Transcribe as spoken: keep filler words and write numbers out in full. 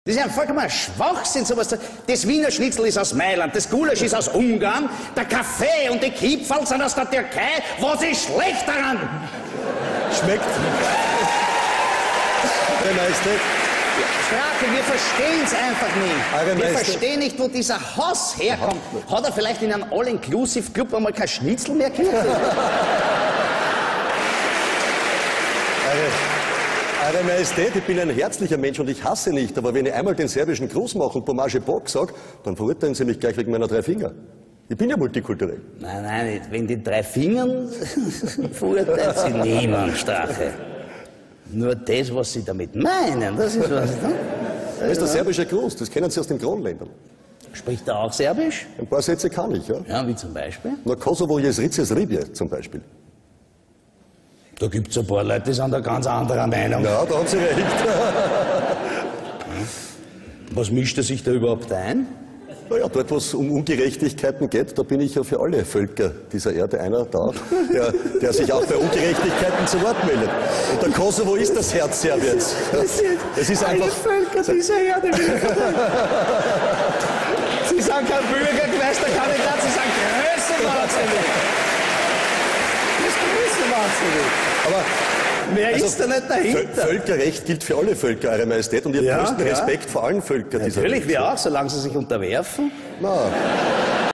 Das ist ja vollkommen Schwachsinn, sowas. Das Wiener Schnitzel ist aus Mailand, das Gulasch ist aus Ungarn, der Kaffee und die Kipferl sind aus der Türkei. Was ist schlecht daran? Schmeckt. Eure Majestät. Strache, wir verstehen es einfach nicht. Eure Wir Majestät. verstehen nicht, wo dieser Hass herkommt. Hat er vielleicht in einem All-Inclusive-Club einmal kein Schnitzel mehr gekriegt? Eure, Eure Majestät, ich bin ein herzlicher Mensch und ich hasse nicht, aber wenn ich einmal den serbischen Gruß mache und Pomage Bock sage, dann verurteilen Sie mich gleich wegen meiner drei Finger. Ich bin ja multikulturell. Nein, nein, nicht. Wegen den drei Fingern verurteilt sie niemand, Strache. Nur das, was Sie damit meinen, das ist was. Ne? Das ist der serbische Gruß, das kennen Sie aus den Kronländern. Spricht er auch Serbisch? Ein paar Sätze kann ich, ja. Ja, wie zum Beispiel? Na, Kosovo Jesrices Ribje zum Beispiel. Da gibt's ein paar Leute, die sind da ganz anderer Meinung. Ja, da haben Sie recht. Was mischt er sich da überhaupt ein? Naja, dort, wo es um Ungerechtigkeiten geht, da bin ich ja für alle Völker dieser Erde einer da, der, der sich auch bei Ungerechtigkeiten zu Wort meldet. Und der Kosovo ist das Herz Serbiens. Es ist einfach. Völker dieser Erde. Sie sind kein Bürgermeisterkandidat, Sie sind größenwahnsinnig. Das ist größenwahnsinnig. Aber Wer also, ist da nicht dahinter? Völkerrecht gilt für alle Völker, Eure Majestät, und ich habe Ja, größten ja. Respekt vor allen Völkern dieser Natürlich, Welt. wir auch, solange sie sich unterwerfen. Na,